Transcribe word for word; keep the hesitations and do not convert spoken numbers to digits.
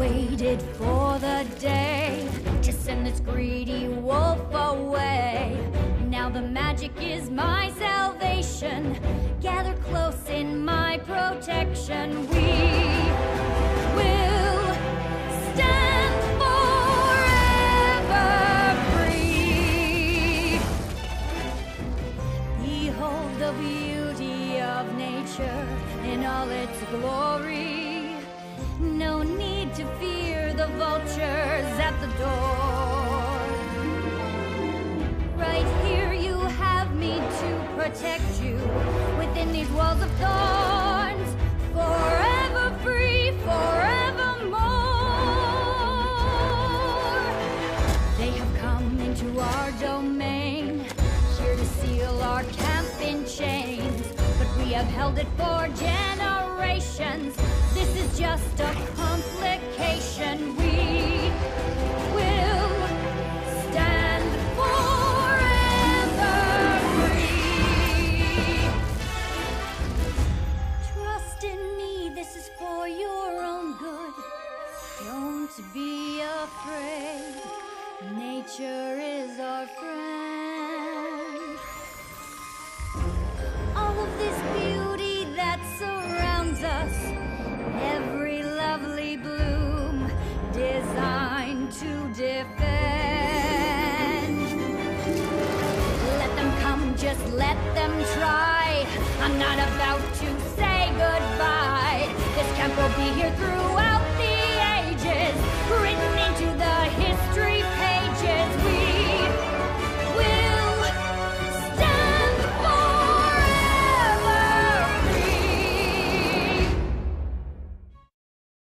waited for the day to send this greedy wolf away. Now the magic is my salvation. Gather close in my protection. We will stand forever free. Behold the beauty of nature in all its glory. No need to fear the vultures at the door. Right here you have me to protect you within these walls of thorns. Forever free, forevermore. They have come into our domain, here to seal our camp in chains. But we have held it for generations. This is just a complication. We will stand forever free. Trust in me, this is for your own good. Don't be afraid, nature is our friend. All of this beauty that surrounds us, every lovely bloom designed to defend. Let them come, just let them try. I'm not about to say goodbye. This camp will be here through